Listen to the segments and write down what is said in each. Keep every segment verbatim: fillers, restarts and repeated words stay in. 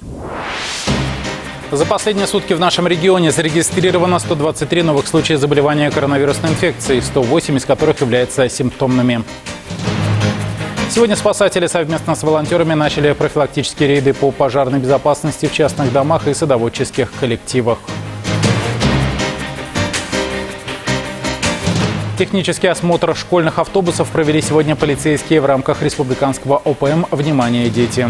За последние сутки в нашем регионе зарегистрировано сто двадцать три новых случая заболевания коронавирусной инфекцией, сто восемь из которых являются симптомными. Сегодня спасатели совместно с волонтерами начали профилактические рейды по пожарной безопасности в частных домах и садоводческих коллективах. Технический осмотр школьных автобусов провели сегодня полицейские в рамках республиканского О П М «Внимание, дети!».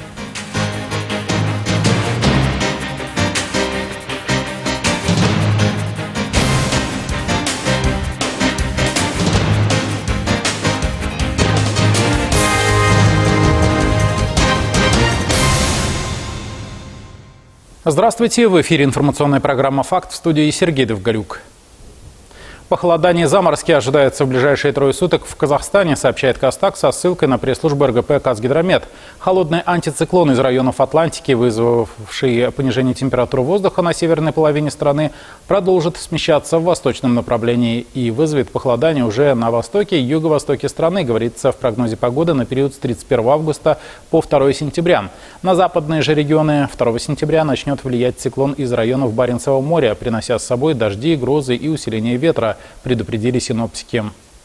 Здравствуйте! В эфире информационная программа «Факт», в студии Сергей Довголюк. Похолодание и заморозки ожидаются в ближайшие трое суток в Казахстане, сообщает Казтаг со ссылкой на пресс-службу Р Г П «Казгидромет». Холодный антициклон из районов Атлантики, вызвавший понижение температуры воздуха на северной половине страны, продолжит смещаться в восточном направлении и вызовет похолодание уже на востоке и юго-востоке страны, говорится в прогнозе погоды на период с тридцать первого августа по второго сентября. На западные же регионы второго сентября начнет влиять циклон из районов Баренцевого моря, принося с собой дожди, грозы и усиление ветра, предупредили синоптики.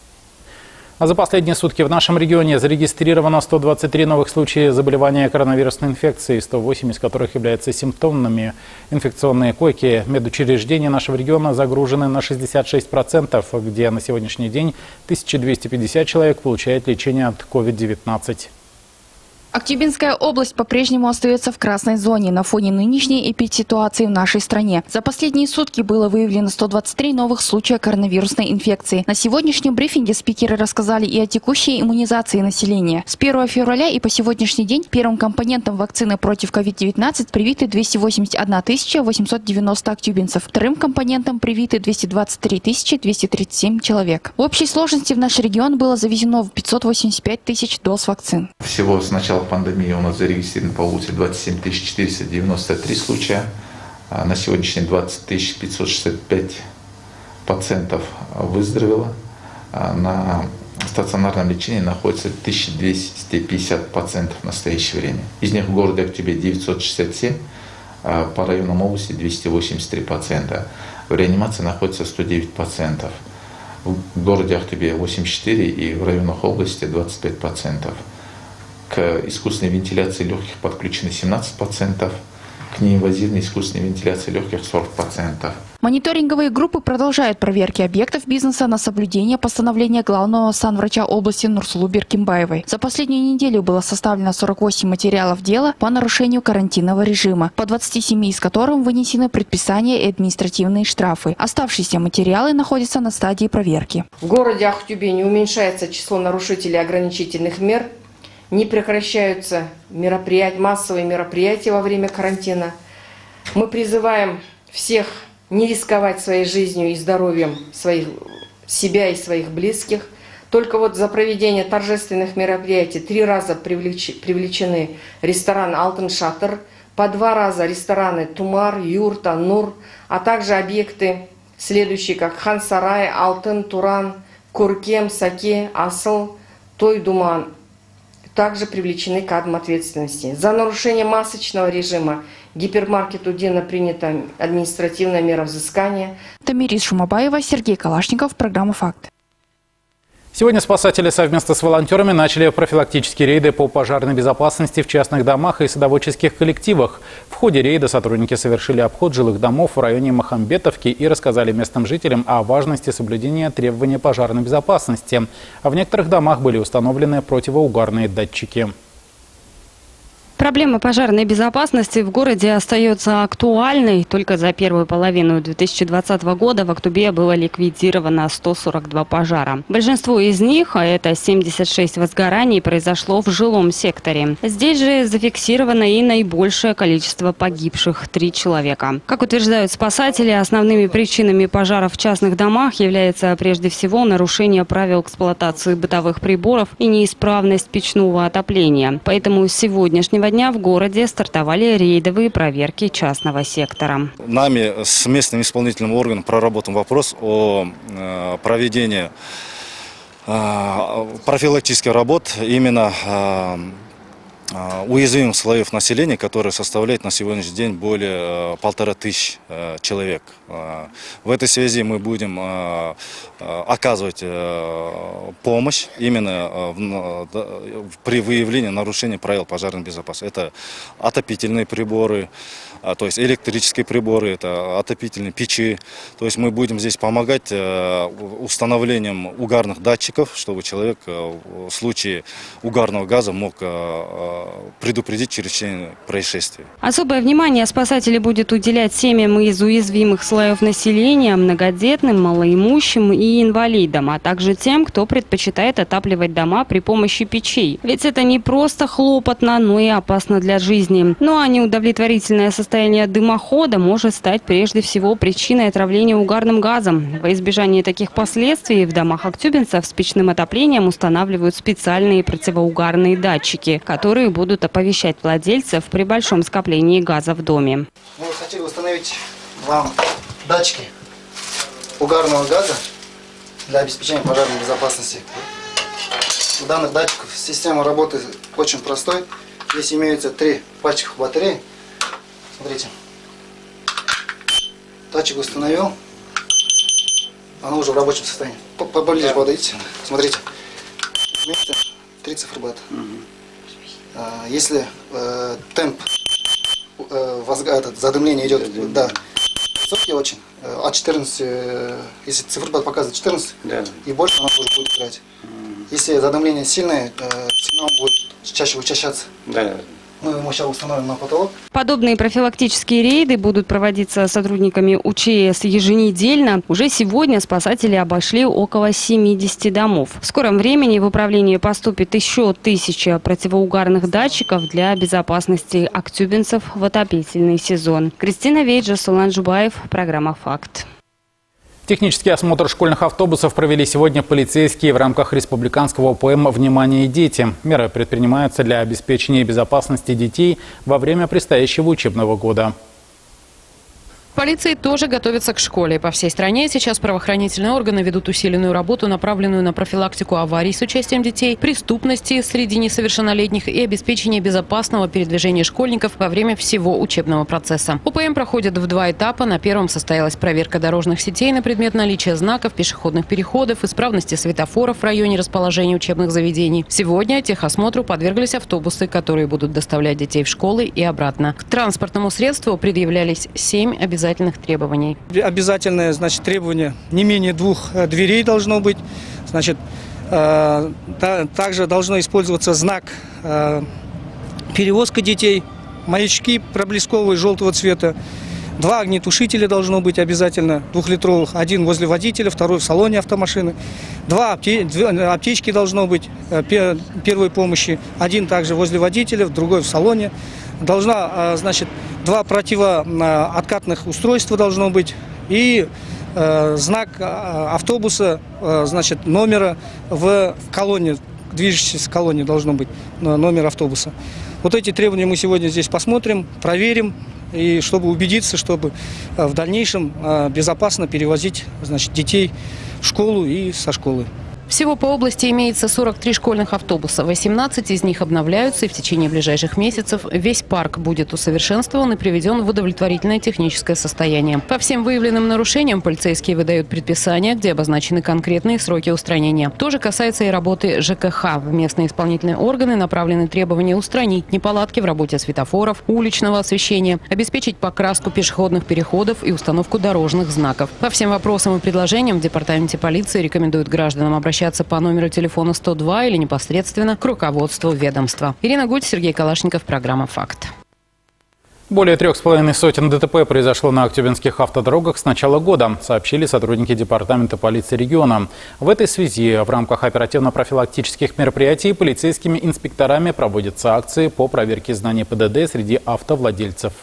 А за последние сутки в нашем регионе зарегистрировано сто двадцать три новых случая заболевания коронавирусной инфекцией, сто восемь из которых являются симптомными. Инфекционные койки медучреждения нашего региона загружены на шестьдесят шесть процентов, где на сегодняшний день тысяча двести пятьдесят человек получают лечение от ковид девятнадцать. Актюбинская область по-прежнему остается в красной зоне на фоне нынешней эпидситуации в нашей стране. За последние сутки было выявлено сто двадцать три новых случая коронавирусной инфекции. На сегодняшнем брифинге спикеры рассказали и о текущей иммунизации населения. С первого февраля и по сегодняшний день первым компонентом вакцины против ковид девятнадцать привиты двести восемьдесят одна тысяча восемьсот девяносто актюбинцев. Вторым компонентом привиты двести двадцать три тысячи двести тридцать семь человек. В общей сложности в наш регион было завезено в пятьсот восемьдесят пять тысяч доз вакцин. Всего с начала пандемии у нас зарегистрировано по области двадцать семь тысяч четыреста девяносто три случая. На сегодняшний день двадцать тысяч пятьсот шестьдесят пять пациентов выздоровело. На стационарном лечении находится тысяча двести пятьдесят пациентов в настоящее время. Из них в городе Актюбе девятьсот шестьдесят семь, по районам области двести восемьдесят три пациента. В реанимации находится сто девять пациентов. В городе Актюбе восемьдесят четыре и в районах области двадцать пять пациентов. К искусственной вентиляции легких подключены семнадцать пациентов, к неинвазивной искусственной вентиляции легких сорок пациентов. Мониторинговые группы продолжают проверки объектов бизнеса на соблюдение постановления главного санврача области Нурсулу Беркимбаевой. За последнюю неделю было составлено сорок восемь материалов дела по нарушению карантинного режима, по двадцати семи из которых вынесены предписания и административные штрафы. Оставшиеся материалы находятся на стадии проверки. В городе Актюбе не уменьшается число нарушителей ограничительных мер. Не прекращаются мероприятия, массовые мероприятия во время карантина. Мы призываем всех не рисковать своей жизнью и здоровьем своих, себя и своих близких. Только вот за проведение торжественных мероприятий три раза привлеч, привлечены ресторан «Алтын Шатыр», по два раза рестораны «Тумар», «Юрта», «Нур», а также объекты следующие, как «Хан Сарай», «Алтын», «Туран», «Куркем», «Саке», «Асыл», «Той Думан». Также привлечены к ответственности. За нарушение масочного режима гипермаркету Дина принята административная мера взыскания. Тамирис Шумабаева, Сергей Калашников, программа «Факт». Сегодня спасатели совместно с волонтерами начали профилактические рейды по пожарной безопасности в частных домах и садоводческих коллективах. В ходе рейда сотрудники совершили обход жилых домов в районе Махамбетовки и рассказали местным жителям о важности соблюдения требований пожарной безопасности. А в некоторых домах были установлены противоугарные датчики. Проблема пожарной безопасности в городе остается актуальной. Только за первую половину две тысячи двадцатого года в Актюбе было ликвидировано сто сорок два пожара. Большинство из них, а это семьдесят шесть возгораний, произошло в жилом секторе. Здесь же зафиксировано и наибольшее количество погибших – три человека. Как утверждают спасатели, основными причинами пожаров в частных домах является прежде всего нарушение правил эксплуатации бытовых приборов и неисправность печного отопления. Поэтому с сегодняшнего дня в городе стартовали рейдовые проверки частного сектора. Нами с местным исполнительным органом проработан вопрос о проведении профилактических работ именно уязвимых слоев населения, которые составляют на сегодняшний день более полтора тысяч человек. В этой связи мы будем оказывать помощь именно при выявлении нарушений правил пожарной безопасности. Это отопительные приборы, то есть электрические приборы, это отопительные печи. То есть мы будем здесь помогать установлением угарных датчиков, чтобы человек в случае угарного газа мог предупредить чрезвычайное происшествие. Особое внимание спасатели будут уделять семьям из уязвимых слоев населения, многодетным, малоимущим и инвалидам, а также тем, кто предпочитает отапливать дома при помощи печей. Ведь это не просто хлопотно, но и опасно для жизни. Ну а неудовлетворительное состояние дымохода может стать прежде всего причиной отравления угарным газом. Во избежание таких последствий в домах актюбинцев с печным отоплением устанавливают специальные противоугарные датчики, которые будут оповещать владельцев при большом скоплении газа в доме. Мы хотели установить вам датчики угарного газа для обеспечения пожарной безопасности. У данных датчиков система работы очень простой. Здесь имеются три пачки батареи. Смотрите. Датчик установил. Оно уже в рабочем состоянии. Поближе подойдите. Смотрите. Имеется три циферблата. Если э, темп э, возга, этот, задымления идет, да, высокий очень, э, от четырнадцати, э, если циферблат показывает четырнадцать, да, и больше, оно уже будет играть. Если задымление сильное, э, сигнал будет чаще учащаться. Да. Мы его сейчас установим на потолок. Подобные профилактические рейды будут проводиться сотрудниками УЧС еженедельно. Уже сегодня спасатели обошли около семидесяти домов. В скором времени в управление поступит еще тысяча противоугарных датчиков для безопасности актюбинцев в отопительный сезон. Кристина Вейджа, Сулан Жубаев, программа «Факт». Технический осмотр школьных автобусов провели сегодня полицейские в рамках республиканского ОПМ «Внимание, дети». Меры предпринимаются для обеспечения безопасности детей во время предстоящего учебного года. Полиции тоже готовятся к школе. По всей стране сейчас правоохранительные органы ведут усиленную работу, направленную на профилактику аварий с участием детей, преступности среди несовершеннолетних и обеспечение безопасного передвижения школьников во время всего учебного процесса. ОПМ проходит в два этапа. На первом состоялась проверка дорожных сетей на предмет наличия знаков, пешеходных переходов, исправности светофоров в районе расположения учебных заведений. Сегодня техосмотру подверглись автобусы, которые будут доставлять детей в школы и обратно. К транспортному средству предъявлялись семь обязательных обязательных требований. Обязательное, значит, требование не менее двух дверей должно быть. Значит, э, та, также должно использоваться знак э, перевозка детей, маячки проблесковые желтого цвета. Два огнетушителя должно быть обязательно, двухлитровых. Один возле водителя, второй в салоне автомашины. Два апте, две аптечки должно быть э, первой помощи. Один также возле водителя, другой в салоне. Должна, значит, два противооткатных устройства должно быть и э, знак автобуса, э, значит, номера в колонне, движущейся колонне должно быть номер автобуса. Вот эти требования мы сегодня здесь посмотрим, проверим, и чтобы убедиться, чтобы в дальнейшем э, безопасно перевозить, значит, детей в школу и со школы. Всего по области имеется сорок три школьных автобуса. восемнадцать из них обновляются, и в течение ближайших месяцев весь парк будет усовершенствован и приведен в удовлетворительное техническое состояние. По всем выявленным нарушениям полицейские выдают предписания, где обозначены конкретные сроки устранения. То же касается и работы ЖКХ. В местные исполнительные органы направлены требования устранить неполадки в работе светофоров, уличного освещения, обеспечить покраску пешеходных переходов и установку дорожных знаков. По всем вопросам и предложениям в департаменте полиции рекомендуют гражданам обращаться по номеру телефона сто два или непосредственно к руководству ведомства. Ирина Гуль, Сергей Калашников, программа «Факт». Более трех с половиной сотен ДТП произошло на актюбинских автодорогах с начала года, сообщили сотрудники департамента полиции региона. В этой связи в рамках оперативно-профилактических мероприятий полицейскими инспекторами проводятся акции по проверке знаний ПДД среди автовладельцев.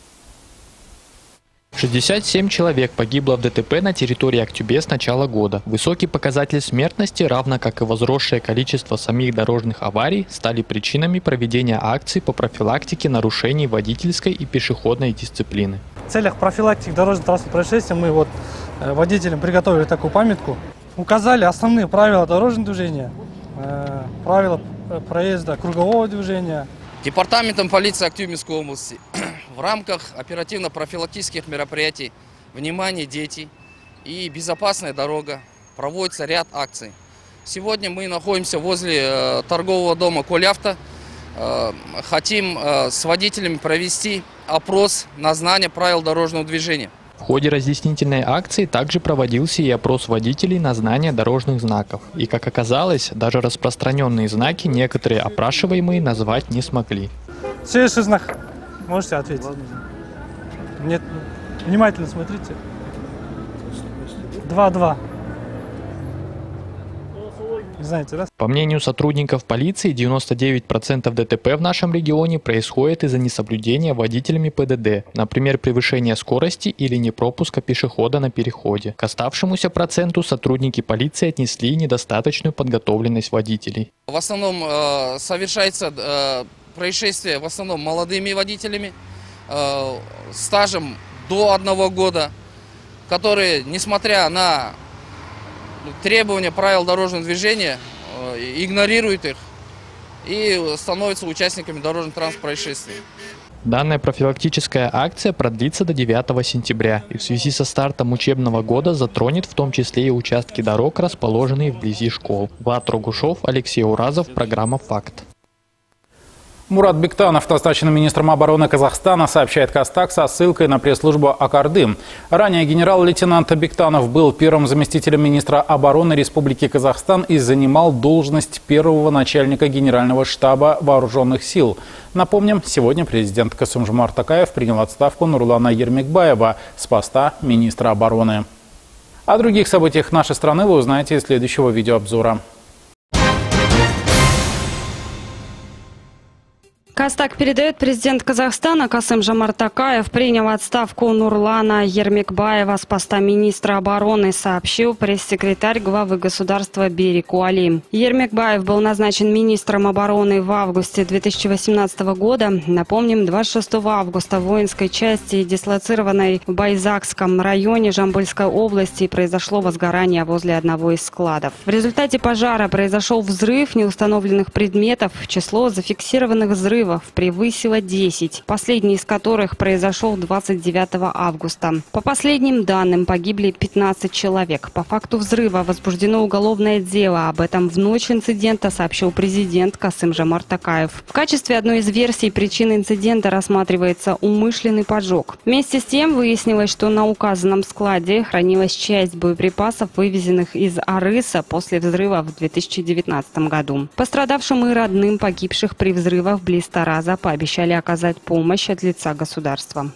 шестьдесят семь человек погибло в ДТП на территории Актюбе с начала года. Высокий показатель смертности, равно как и возросшее количество самих дорожных аварий, стали причинами проведения акций по профилактике нарушений водительской и пешеходной дисциплины. В целях профилактики дорожно-транспортных происшествий мы вот водителям приготовили такую памятку. Указали основные правила дорожного движения, правила проезда кругового движения, Департаментом полиции Актюбинской области в рамках оперативно-профилактических мероприятий «Внимание, дети» и «Безопасная дорога» проводится ряд акций. Сегодня мы находимся возле э, торгового дома «Колявто». Э, хотим э, с водителями провести опрос на знание правил дорожного движения. В ходе разъяснительной акции также проводился и опрос водителей на знание дорожных знаков. И, как оказалось, даже распространенные знаки некоторые опрашиваемые назвать не смогли. Следующий знак. Можете ответить? Нет. Внимательно смотрите. два-два. Знаете, да? По мнению сотрудников полиции, девяносто девять процентов ДТП в нашем регионе происходит из-за несоблюдения водителями ПДД, например, превышения скорости или непропуска пешехода на переходе. К оставшемуся проценту сотрудники полиции отнесли недостаточную подготовленность водителей. В основном э, совершается э, происшествие в основном молодыми водителями, э, стажем до одного года, которые, несмотря на требования правил дорожного движения, игнорируют их и становятся участниками дорожно-транспортных происшествий. Данная профилактическая акция продлится до девятого сентября и в связи со стартом учебного года затронет в том числе и участки дорог, расположенные вблизи школ. Влад Рогушов, Алексей Уразов, программа «Факт». Мурат Бектанов, назначенный министром обороны Казахстана, сообщает Кастак со ссылкой на пресс-службу Акарды. Ранее генерал-лейтенант Бектанов был первым заместителем министра обороны Республики Казахстан и занимал должность первого начальника Генерального штаба Вооруженных сил. Напомним, сегодня президент Касым-Жомарт Токаев принял отставку Нурлана Ермекбаева с поста министра обороны. О других событиях нашей страны вы узнаете из следующего видеообзора. Кастак передает, президент Казахстана Касым-Жомарт Токаев принял отставку Нурлана Ермекбаева с поста министра обороны, сообщил пресс-секретарь главы государства Берик Уали. Ермекбаев был назначен министром обороны в августе две тысячи восемнадцатого года. Напомним, двадцать шестого августа в воинской части, дислоцированной в Байзакском районе Жамбылской области, произошло возгорание возле одного из складов. В результате пожара произошел взрыв неустановленных предметов. Число зафиксированных взрывов превысило десять, последний из которых произошел двадцать девятого августа. По последним данным, погибли пятнадцать человек. По факту взрыва возбуждено уголовное дело. Об этом в ночь инцидента сообщил президент Касым-Жомарт Токаев. В качестве одной из версий причин инцидента рассматривается умышленный поджог. Вместе с тем выяснилось, что на указанном складе хранилась часть боеприпасов, вывезенных из Арыса после взрыва в две тысячи девятнадцатом году. Пострадавшим и родным погибших при взрывах близ Тараза пообещали оказать помощь от лица государства.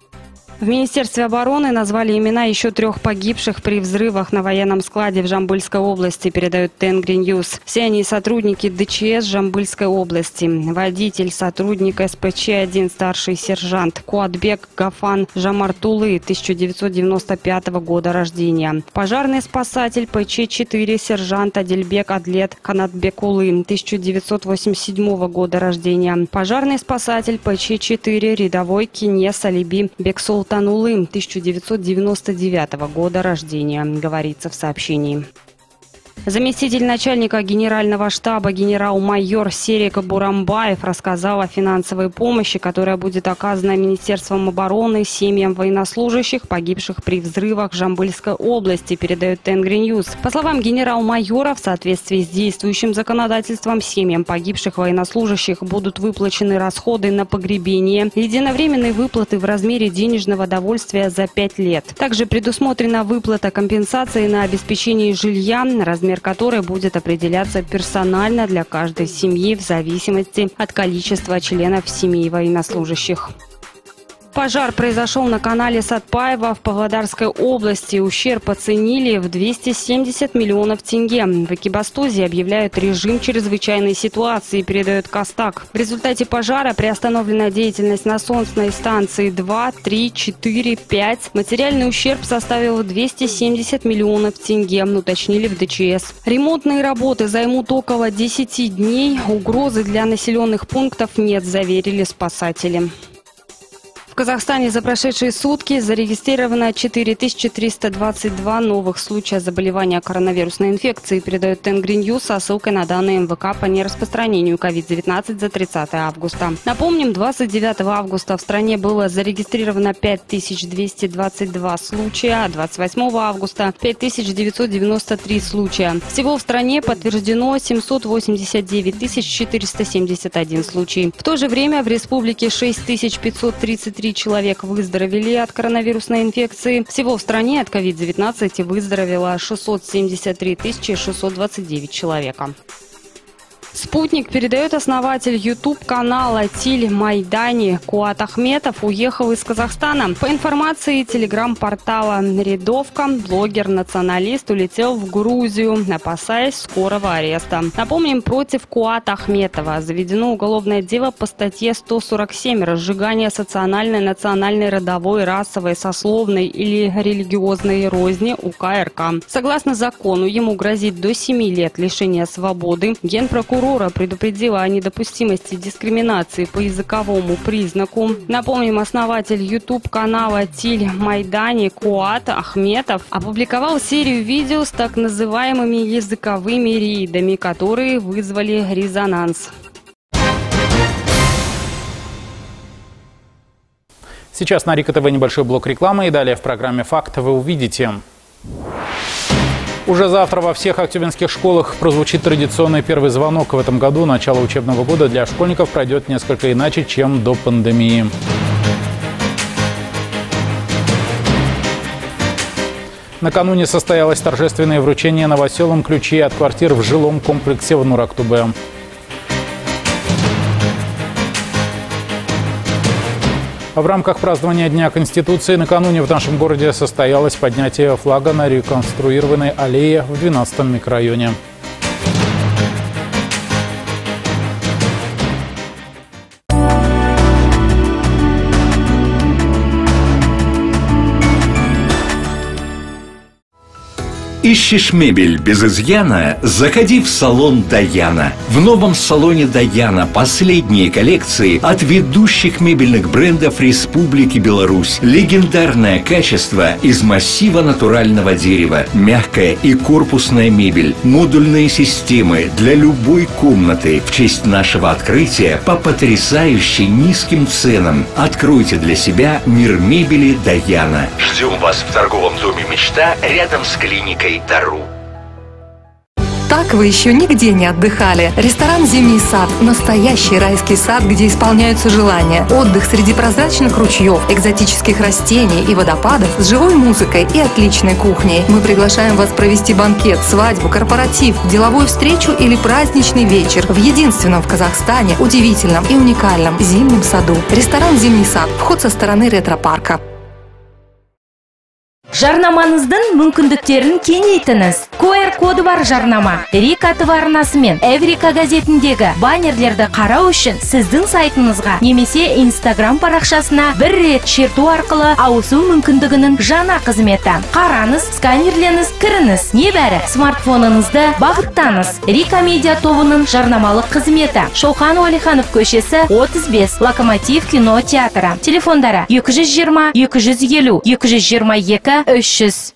В Министерстве обороны назвали имена еще трех погибших при взрывах на военном складе в Жамбыльской области, передают Тенгри Ньюс. Все они сотрудники ДЧС Жамбыльской области. Водитель, сотрудник эс пэ че один, старший сержант Куатбек Гафан Жамартулы, тысяча девятьсот девяносто пятого года рождения. Пожарный спасатель пэ че четыре, сержант Адельбек Адлет Канатбекулы, тысяча девятьсот восемьдесят седьмого года рождения. Пожарный спасатель пэ че четыре, рядовой Кинес Алиби Бексул Танулым, тысяча девятьсот девяносто девятого года рождения, говорится в сообщении. Заместитель начальника генерального штаба генерал-майор Серик Бурамбаев рассказал о финансовой помощи, которая будет оказана Министерством обороны семьям военнослужащих, погибших при взрывах в Жамбыльской области, передает Тенгри Ньюс. По словам генерал-майора, в соответствии с действующим законодательством, семьям погибших военнослужащих будут выплачены расходы на погребение, единовременные выплаты в размере денежного довольствия за пять лет. Также предусмотрена выплата компенсации на обеспечение жилья, размер которой будет определяться персонально для каждой семьи в зависимости от количества членов семьи военнослужащих. Пожар произошел на канале Сатпаева в Павлодарской области. Ущерб оценили в двести семьдесят миллионов тенге. В Экибастузе объявляют режим чрезвычайной ситуации, передает Кастак. В результате пожара приостановлена деятельность насосной станции два, три, четыре, пять. Материальный ущерб составил двести семьдесят миллионов тенге, уточнили в дэ че эс. Ремонтные работы займут около десяти дней. Угрозы для населенных пунктов нет, заверили спасатели. В Казахстане за прошедшие сутки зарегистрировано четыре тысячи триста двадцать два новых случая заболевания коронавирусной инфекцией, передает Тенгри Ньюс со ссылкой на данные эм вэ ка по нераспространению ковид девятнадцать за тридцатое августа. Напомним, двадцать девятого августа в стране было зарегистрировано пять тысяч двести двадцать два случая, а двадцать восьмого августа пять тысяч девятьсот девяносто три случая. Всего в стране подтверждено семьсот восемьдесят девять тысяч четыреста семьдесят один случай. В то же время в республике шесть тысяч пятьсот тридцать три человек выздоровели от коронавирусной инфекции. Всего в стране от ковид девятнадцать выздоровело шестьсот семьдесят три тысячи шестьсот двадцать девять человека. Спутник передает: основатель ютуб-канала Тиль Майдани Куат Ахметов уехал из Казахстана. По информации телеграм-портала «Рядовка», блогер-националист улетел в Грузию, опасаясь скорого ареста. Напомним, против Куата Ахметова заведено уголовное дело по статье сто сорок семь «Разжигание социальной, национальной, родовой, расовой, сословной или религиозной розни УК эр ка. Согласно закону, ему грозит до семи лет лишения свободы. Генпрокурор предупредила о недопустимости дискриминации по языковому признаку. Напомним, основатель ютуб-канала Тиль Майдани Куат Ахметов опубликовал серию видео с так называемыми языковыми рейдами, которые вызвали резонанс. Сейчас на Рика ТВ небольшой блок рекламы, и далее в программе «Факт» вы увидите. Уже завтра во всех актюбинских школах прозвучит традиционный первый звонок. В этом году начало учебного года для школьников пройдет несколько иначе, чем до пандемии. Накануне состоялось торжественное вручение новоселам ключей от квартир в жилом комплексе в Нур-Актубе. В рамках празднования Дня Конституции накануне в нашем городе состоялось поднятие флага на реконструированной аллее в двенадцатом микрорайоне. Ищешь мебель без изъяна? Заходи в салон Даяна. В новом салоне Даяна последние коллекции от ведущих мебельных брендов Республики Беларусь. Легендарное качество из массива натурального дерева. Мягкая и корпусная мебель. Модульные системы для любой комнаты. В честь нашего открытия по потрясающе низким ценам. Откройте для себя мир мебели Даяна. Ждем вас в торговом доме «Мечта» рядом с клиникой Дару. Так вы еще нигде не отдыхали. Ресторан «Зимний сад» – настоящий райский сад, где исполняются желания. Отдых среди прозрачных ручьев, экзотических растений и водопадов с живой музыкой и отличной кухней. Мы приглашаем вас провести банкет, свадьбу, корпоратив, деловую встречу или праздничный вечер в единственном в Казахстане удивительном и уникальном зимнем саду. Ресторан «Зимний сад». Вход со стороны ретропарка. Жарнамаңыздың мүмкіндіктерін кеңейтіңіз. ку эр коды бар жарнама. Рика ТВ арнасымен Эврика газетіндегі баннерлерді қарау үшін сіздің сайтыңызға немесе Инстаграм парақшасына бір рет шерту арқылы ауысу мүмкіндігінің жаңа қызметі. Қараңыз, сканерленіз, кіріңіз. Небәрі смартфоныңызды бағыттаңыз. Рика медиа тобының жарнамалық қызметі. Шоқан Уәлиханов көшесі отыз бес, Локомотив кино театры. Телефондары екі жүз жиырма, екі жүз елу, екі жүз жиырма екі, үш жүз.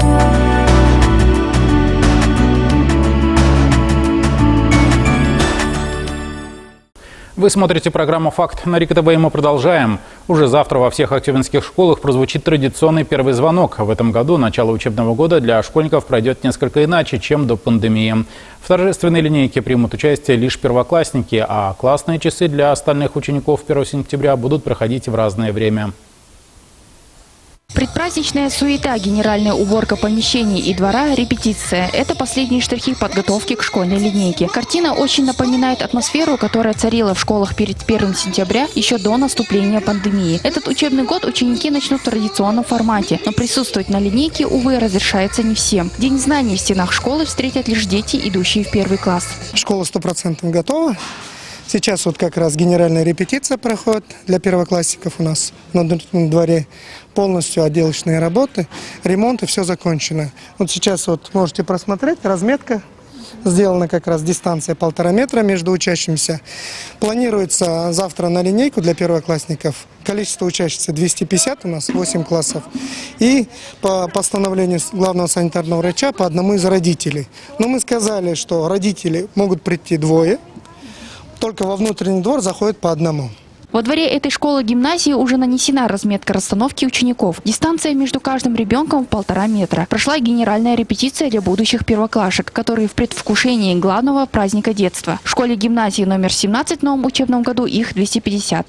Вы смотрите программу «Факт» на Рика ТВ, и мы продолжаем. Уже завтра во всех актюбинских школах прозвучит традиционный первый звонок. В этом году начало учебного года для школьников пройдет несколько иначе, чем до пандемии. В торжественной линейке примут участие лишь первоклассники, а классные часы для остальных учеников первого сентября будут проходить в разное время. Предпраздничная суета, генеральная уборка помещений и двора, репетиция – это последние штрихи подготовки к школьной линейке. Картина очень напоминает атмосферу, которая царила в школах перед первым сентября еще до наступления пандемии. Этот учебный год ученики начнут в традиционном формате, но присутствовать на линейке, увы, разрешается не всем. День знаний в стенах школы встретят лишь дети, идущие в первый класс. Школа сто процентов готова. Сейчас вот как раз генеральная репетиция проходит для первоклассников у нас на дворе. Полностью отделочные работы, ремонт и все закончено. Вот сейчас вот можете просмотреть, разметка Сделана как раз дистанция полтора метра между учащимися. Планируется завтра на линейку для первоклассников. Количество учащихся двести пятьдесят, у нас восемь классов. И по постановлению главного санитарного врача по одному из родителей. Но мы сказали, что родители могут прийти двое, только во внутренний двор заходят по одному. Во дворе этой школы-гимназии уже нанесена разметка расстановки учеников. Дистанция между каждым ребенком в полтора метра. Прошла генеральная репетиция для будущих первоклашек, которые в предвкушении главного праздника детства. В школе-гимназии номер семнадцать в новом учебном году их двести пятьдесят.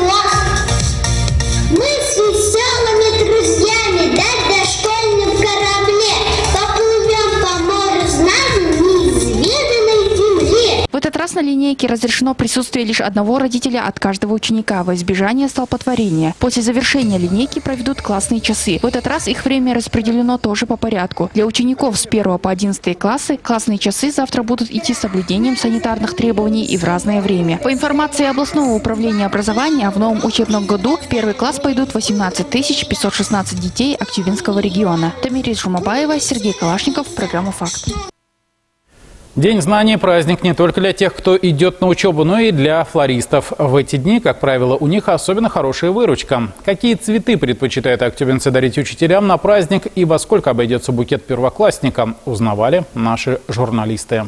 Мы с веселыми друзьями, да, на школьном корабле поплывем по морю знаний неизведанной земле. В этот раз на линейке разрешено присутствие лишь одного родителя от каждого ученика во избежание столпотворения. После завершения линейки проведут классные часы. В этот раз их время распределено тоже по порядку. Для учеников с первого по одиннадцатый классы классные часы завтра будут идти с соблюдением санитарных требований и в разное время. По информации областного управления образования, в новом учебном году в первый класс пойдут восемнадцать тысяч пятьсот шестнадцать детей Актюбинского региона. Тамирис Жумабаева, Сергей Калашников, программа «Факт». День знаний – праздник не только для тех, кто идет на учебу, но и для флористов. В эти дни, как правило, у них особенно хорошая выручка. Какие цветы предпочитают актюбинцы дарить учителям на праздник и во сколько обойдется букет первоклассникам, узнавали наши журналисты.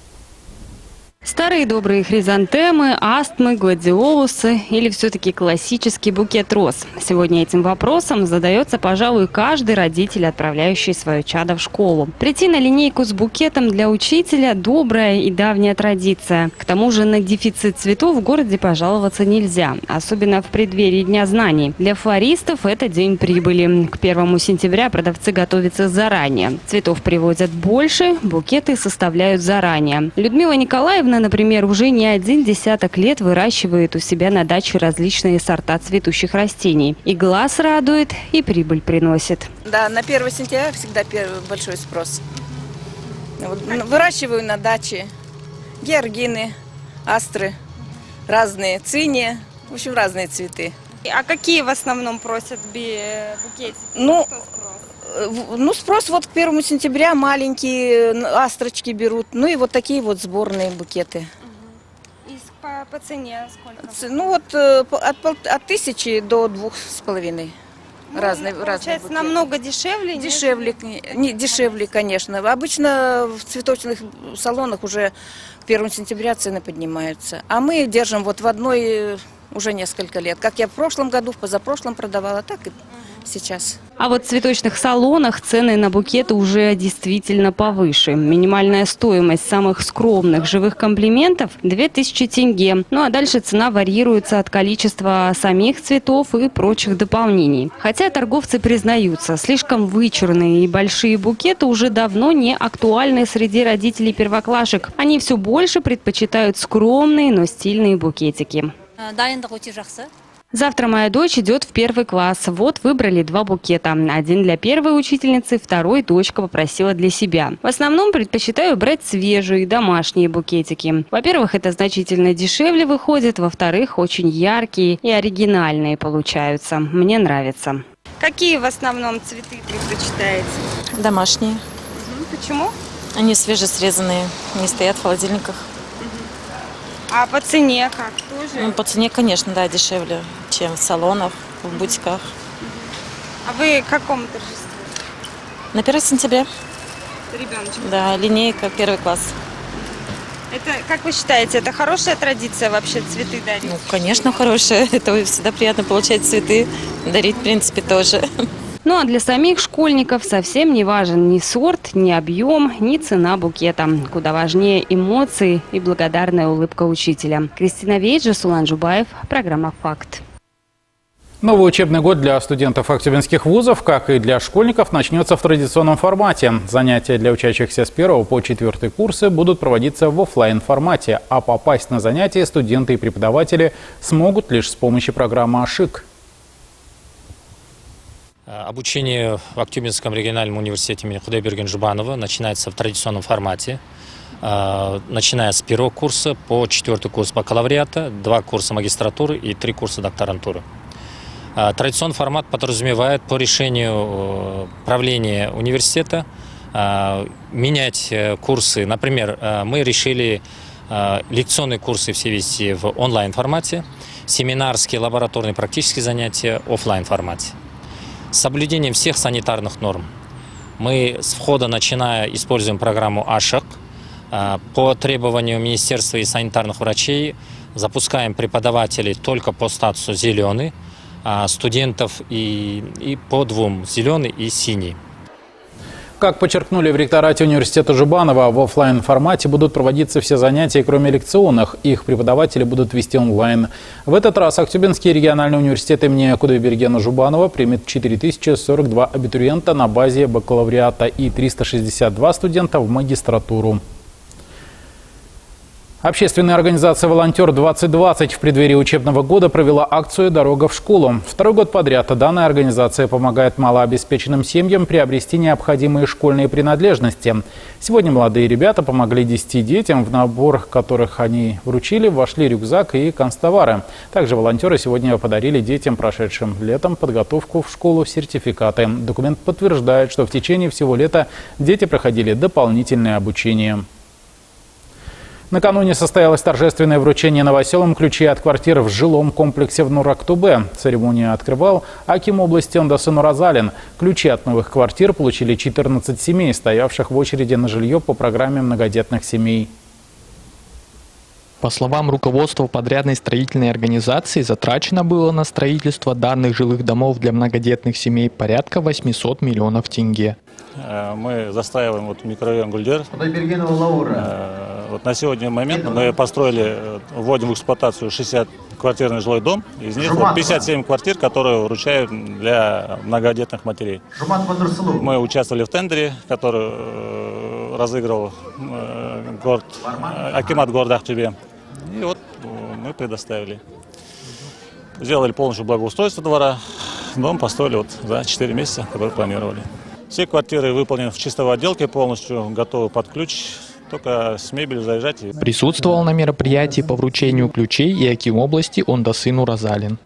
Старые добрые хризантемы, астмы, гладиолусы или все-таки классический букет роз? Сегодня этим вопросом задается, пожалуй, каждый родитель, отправляющий свое чадо в школу. Прийти на линейку с букетом для учителя – добрая и давняя традиция. К тому же на дефицит цветов в городе пожаловаться нельзя, особенно в преддверии Дня знаний. Для флористов это день прибыли. К первому сентября продавцы готовятся заранее. Цветов привозят больше, букеты составляют заранее. Людмила Николаевна, например, уже не один десяток лет выращивает у себя на даче различные сорта цветущих растений. И глаз радует, и прибыль приносит. Да, на первое сентября всегда большой спрос. Вот, выращиваю на даче георгины, астры, разные циния, в общем, разные цветы. А какие в основном просят букетики? Ну, Ну, спрос вот к первому сентября маленькие астрочки берут, ну и вот такие вот сборные букеты. И по, по цене сколько? Ну вот от, от тысячи до двух с половиной. Ну, разные, получается, разные намного дешевле? Дешевле, не, дешевле, конечно. Обычно в цветочных салонах уже к первому сентября цены поднимаются. А мы держим вот в одной уже несколько лет. Как я в прошлом году, в позапрошлом продавала, так и сейчас. А вот в цветочных салонах цены на букеты уже действительно повыше. Минимальная стоимость самых скромных живых комплиментов – две тысячи тенге. Ну а дальше цена варьируется от количества самих цветов и прочих дополнений. Хотя торговцы признаются, слишком вычурные и большие букеты уже давно не актуальны среди родителей первоклашек. Они все больше предпочитают скромные, но стильные букетики. Завтра моя дочь идет в первый класс. Вот выбрали два букета. Один для первой учительницы, второй дочка попросила для себя. В основном предпочитаю брать свежие домашние букетики. Во-первых, это значительно дешевле выходит. Во-вторых, очень яркие и оригинальные получаются. Мне нравится. Какие в основном цветы предпочитаете? Домашние. Угу. Почему? Они свежесрезанные, не стоят в холодильниках. А по цене как? Тоже? Ну, по цене, конечно, да, дешевле, чем в салонах, в бутиках. А вы к какому торжеству? На первое сентября. Ребеночек? Да, линейка, первый класс. Это, как вы считаете, это хорошая традиция вообще цветы дарить? Ну, конечно, хорошая. Это всегда приятно получать цветы, дарить, в принципе, тоже. Ну а для самих школьников совсем не важен ни сорт, ни объем, ни цена букета. Куда важнее эмоции и благодарная улыбка учителя. Кристина Вейджа, Сулан Жубаев, программа «Факт». Новый учебный год для студентов актюбинских вузов, как и для школьников, начнется в традиционном формате. Занятия для учащихся с первого по четвертый курсы будут проводиться в офлайн формате, а попасть на занятия студенты и преподаватели смогут лишь с помощью программы АШИК. Обучение в Актюбинском региональном университете имени Худайберген Жубанова начинается в традиционном формате, начиная с первого курса по четвертый курс бакалавриата, два курса магистратуры и три курса докторантуры. Традиционный формат подразумевает по решению правления университета менять курсы. Например, мы решили лекционные курсы все вести в онлайн-формате, семинарские, лабораторные, практические занятия в офлайн-формате. С соблюдением всех санитарных норм. Мы с входа, начиная, используем программу АШАК. По требованию Министерства и санитарных врачей запускаем преподавателей только по статусу зеленый, а студентов и, и по двум, зеленый и синий. Как подчеркнули в ректорате университета Жубанова, в офлайн формате будут проводиться все занятия, кроме лекционных. Их преподаватели будут вести онлайн. В этот раз Актюбинский региональный университет имени Кудайбергена Жубанова примет четыре тысячи сорок два абитуриента на базе бакалавриата и триста шестьдесят два студента в магистратуру. Общественная организация «Волонтер двадцать двадцать» в преддверии учебного года провела акцию «Дорога в школу». Второй год подряд данная организация помогает малообеспеченным семьям приобрести необходимые школьные принадлежности. Сегодня молодые ребята помогли десяти детям, в набор которых они вручили, вошли рюкзак и канцтовары. Также волонтеры сегодня подарили детям, прошедшим летом подготовку в школу, сертификаты. Документ подтверждает, что в течение всего лета дети проходили дополнительное обучение. Накануне состоялось торжественное вручение новоселам ключей от квартир в жилом комплексе в Нур-Актубе. Церемонию открывал аким области Ондасы Нуразалин. Ключи от новых квартир получили четырнадцать семей, стоявших в очереди на жилье по программе многодетных семей. По словам руководства подрядной строительной организации, затрачено было на строительство данных жилых домов для многодетных семей порядка восьмисот миллионов тенге. Мы застраиваем вот микрорайон Гульдер. Вот на сегодняшний момент мы построили, вводим в эксплуатацию шестьдесят квартирный жилой дом. Из них вот пятьдесят семь квартир, которые вручают для многодетных матерей. Мы участвовали в тендере, который разыграл город, акимат города Актюбе. И вот мы предоставили. Сделали полностью благоустройство двора. Дом построили вот за четыре месяца, которые планировали. Все квартиры выполнены в чистовой отделке, полностью готовы под ключ. Только с мебелью заезжать. Присутствовал на мероприятии по вручению ключей и аким области Ондасы Нуразалин.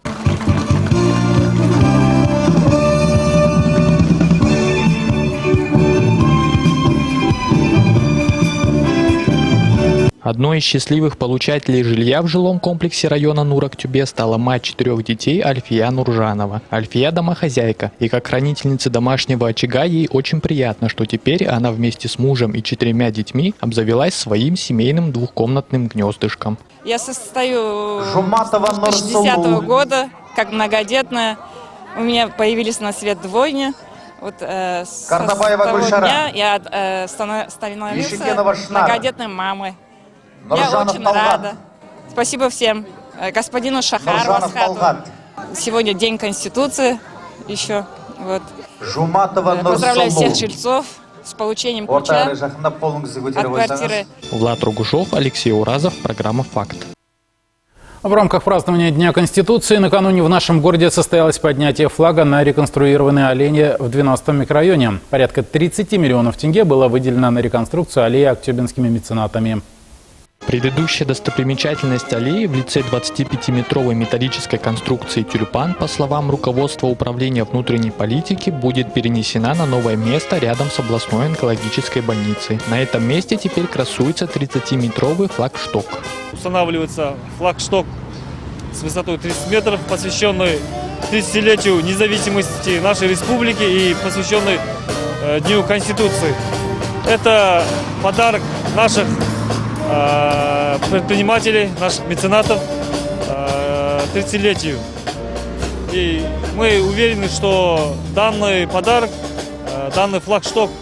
Одной из счастливых получателей жилья в жилом комплексе района Нур-Актюбе стала мать четырех детей Альфия Нуржанова. Альфия – домохозяйка, и как хранительница домашнего очага ей очень приятно, что теперь она вместе с мужем и четырьмя детьми обзавелась своим семейным двухкомнатным гнездышком. Я состою с две тысячи десятого года, как многодетная. У меня появились на свет двойни. Вот э, с того дня я э, становилась многодетной мамой. Я очень рада. Спасибо всем. Господину Шахару Асхату. Сегодня День Конституции еще. Вот. Поздравляю всех жильцов с получением ключа от квартиры. Влад Ругушев, Алексей Уразов, программа «Факт». В рамках празднования Дня Конституции накануне в нашем городе состоялось поднятие флага на реконструированной аллее в двенадцатом микрорайоне. Порядка тридцати миллионов тенге было выделено на реконструкцию аллеи актюбинскими меценатами. Предыдущая достопримечательность аллеи в лице двадцатипятиметровой металлической конструкции «Тюльпан», по словам руководства управления внутренней политики, будет перенесена на новое место рядом с областной онкологической больницей. На этом месте теперь красуется тридцатиметровый флагшток. Устанавливается флагшток с высотой тридцать метров, посвященный тридцатилетию независимости нашей республики и посвященный э, Дню Конституции. Это подарок наших предпринимателей, наших меценатов тридцатилетию. И мы уверены, что данный подарок, данный флагшток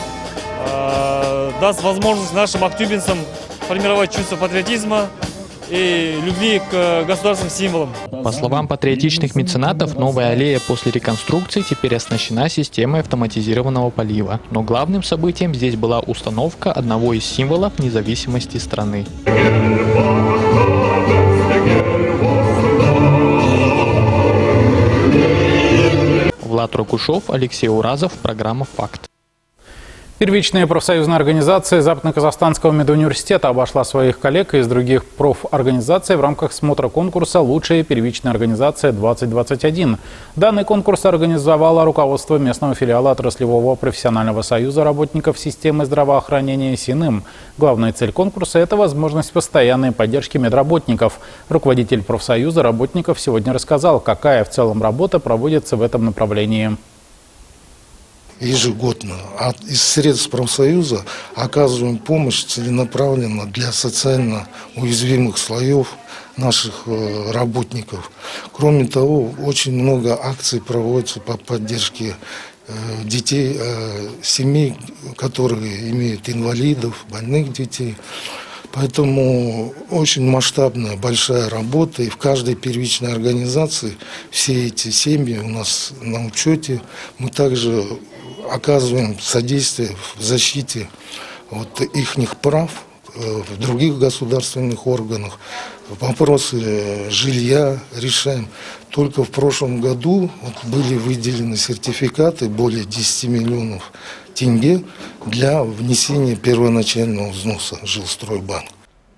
даст возможность нашим актюбинцам формировать чувство патриотизма и любви к государственным символам. По словам патриотичных меценатов, новая аллея после реконструкции теперь оснащена системой автоматизированного полива. Но главным событием здесь была установка одного из символов независимости страны. Влад Рокушев, Алексей Уразов, программа «Факт». Первичная профсоюзная организация Западно-Казахстанского медуниверситета обошла своих коллег из других профорганизаций в рамках смотра конкурса «Лучшая первичная организация двадцать двадцать один». Данный конкурс организовало руководство местного филиала отраслевого профессионального союза работников системы здравоохранения СИНИМ. Главная цель конкурса – это возможность постоянной поддержки медработников. Руководитель профсоюза работников сегодня рассказал, какая в целом работа проводится в этом направлении. Ежегодно от, из средств профсоюза оказываем помощь целенаправленно для социально уязвимых слоев наших э, работников. Кроме того, очень много акций проводится по поддержке э, детей, э, семей, которые имеют инвалидов, больных детей. Поэтому очень масштабная, большая работа, и в каждой первичной организации все эти семьи у нас на учете. Мы также оказываем содействие в защите вот их прав в других государственных органах. Вопросы жилья решаем. Только в прошлом году вот были выделены сертификаты более десяти миллионов тенге для внесения первоначального взноса в Жилстройбанк.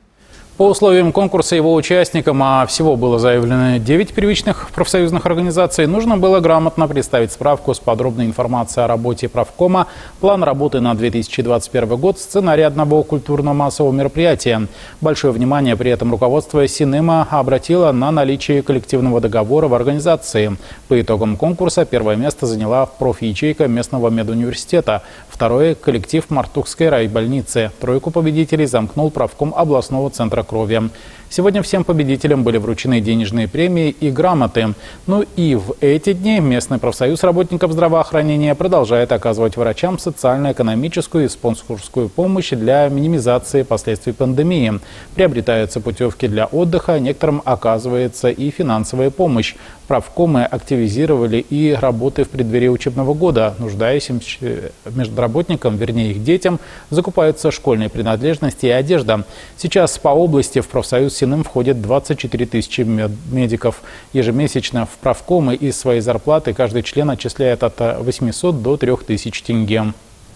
По условиям конкурса его участникам, а всего было заявлено девять первичных профсоюзных организаций, нужно было грамотно представить справку с подробной информацией о работе правкома, план работы на две тысячи двадцать первый год, сценарий одного культурно-массового мероприятия. Большое внимание при этом руководство СИНИМа обратило на наличие коллективного договора в организации. По итогам конкурса первое место заняла профячейка местного медуниверситета, второе – коллектив Мартукской райбольницы. Тройку победителей замкнул правком областного центра крови. Сегодня всем победителям были вручены денежные премии и грамоты. Ну и в эти дни местный профсоюз работников здравоохранения продолжает оказывать врачам социально-экономическую и спонсорскую помощь для минимизации последствий пандемии. Приобретаются путевки для отдыха, некоторым оказывается и финансовая помощь. Правкомы активизировали и работы в преддверии учебного года. Нуждающимся медработникам, вернее их детям, закупаются школьные принадлежности и одежда. Сейчас по области в профсоюз СИНИМ входит двадцать четыре тысячи медиков. Ежемесячно в правкомы из своей зарплаты каждый член отчисляет от восьмисот до трёх тысяч тенге.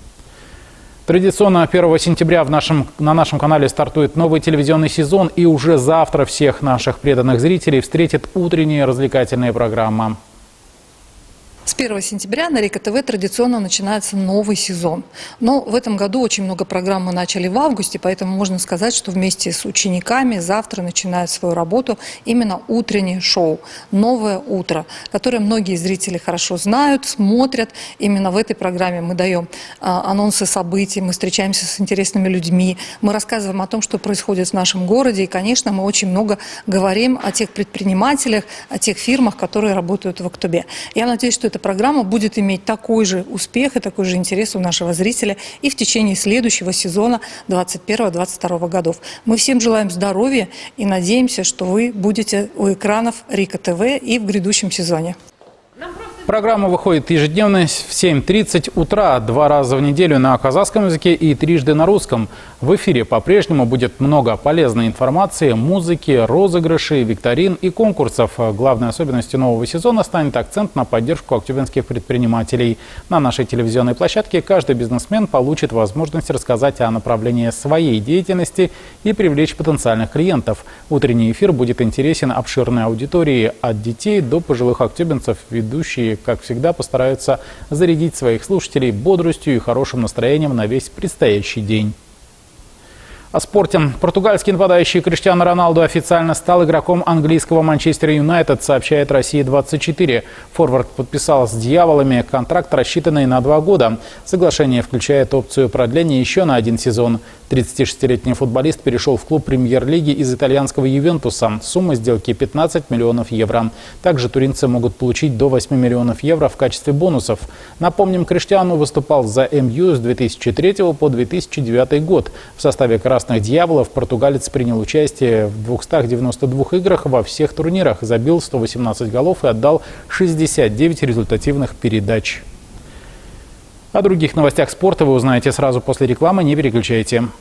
Традиционно первого сентября в нашем, на нашем канале стартует новый телевизионный сезон, и уже завтра всех наших преданных зрителей встретит утренняя развлекательная программа. С первого сентября на Рика ТВ традиционно начинается новый сезон. Но в этом году очень много программ мы начали в августе, поэтому можно сказать, что вместе с учениками завтра начинает свою работу именно утреннее шоу «Новое утро», которое многие зрители хорошо знают, смотрят. Именно в этой программе мы даем а, анонсы событий, мы встречаемся с интересными людьми, мы рассказываем о том, что происходит в нашем городе. И, конечно, мы очень много говорим о тех предпринимателях, о тех фирмах, которые работают в Актобе. Я надеюсь, что эта программа будет иметь такой же успех и такой же интерес у нашего зрителя и в течение следующего сезона двадцать первого — двадцать второго годов. Мы всем желаем здоровья и надеемся, что вы будете у экранов Рика ТВ и в грядущем сезоне. Программа выходит ежедневно в семь тридцать утра, два раза в неделю на казахском языке и трижды на русском. В эфире по-прежнему будет много полезной информации, музыки, розыгрышей, викторин и конкурсов. Главной особенностью нового сезона станет акцент на поддержку актюбинских предпринимателей. На нашей телевизионной площадке каждый бизнесмен получит возможность рассказать о направлении своей деятельности и привлечь потенциальных клиентов. Утренний эфир будет интересен обширной аудитории от детей до пожилых актюбинцев. Ведущие, как всегда, постараются зарядить своих слушателей бодростью и хорошим настроением на весь предстоящий день. О спорте. Португальский нападающий Криштиану Роналду официально стал игроком английского Манчестер Юнайтед, сообщает Россия двадцать четыре. Форвард подписал с «Дьяволами» контракт, рассчитанный на два года. Соглашение включает опцию продления еще на один сезон. тридцатишестилетний футболист перешел в клуб премьер-лиги из итальянского Ювентуса. Сумма сделки пятнадцать миллионов евро. Также туринцы могут получить до восьми миллионов евро в качестве бонусов. Напомним, Криштиану выступал за эм ю с две тысячи третьего по две тысячи девятый год. В составе «Красных Дьяволов» португалец принял участие в двухстах девяноста двух играх во всех турнирах, забил сто восемнадцать голов и отдал шестьдесят девять результативных передач. О других новостях спорта вы узнаете сразу после рекламы, не переключайте.